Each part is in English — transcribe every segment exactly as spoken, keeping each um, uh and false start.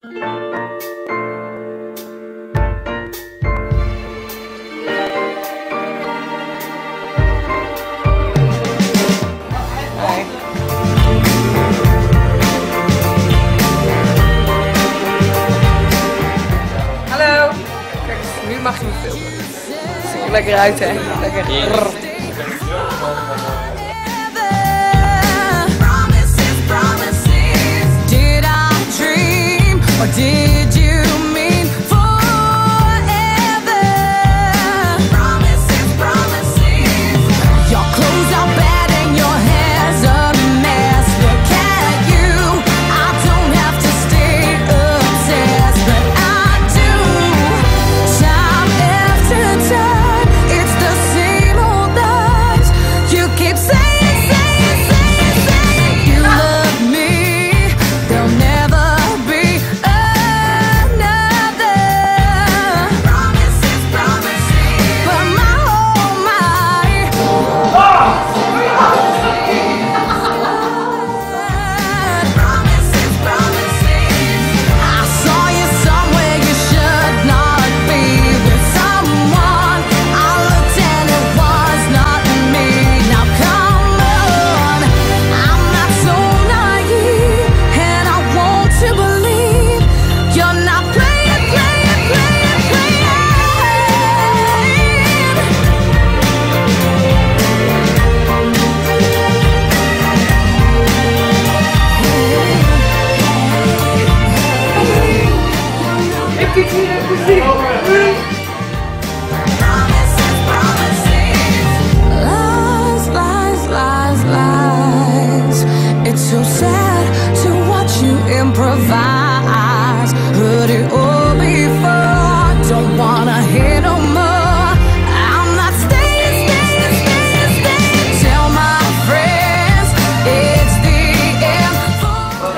Hallo! Kijk eens, nu mag je me filmen. Ziet er lekker uit, hè? Lekker. Yeah. Or did you mean forever? Promises, promises. Your clothes are bad and your hair's a mess. Look at you, I don't have to stay obsessed, but I do. Time after time, it's the same old lies. You keep saying, saying, saying, saying you love me. They'll never be. So sad to watch you improvise. Heard it all before, don't wanna hear no more. I'm not staying, staying, staying, staying. Tell my friends it's the end for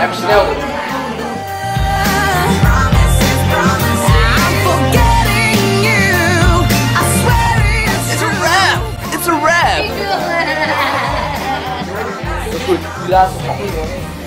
promises, promises. I'm forgetting you, I swear it's, it's a rap, it's a rap. Goed, die laatste.